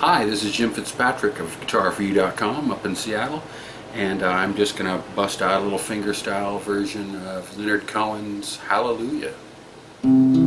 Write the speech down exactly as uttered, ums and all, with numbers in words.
Hi, this is Jim Fitzpatrick of guitar for you dot com up in Seattle, and uh, I'm just going to bust out a little fingerstyle version of Leonard Cohen's Hallelujah.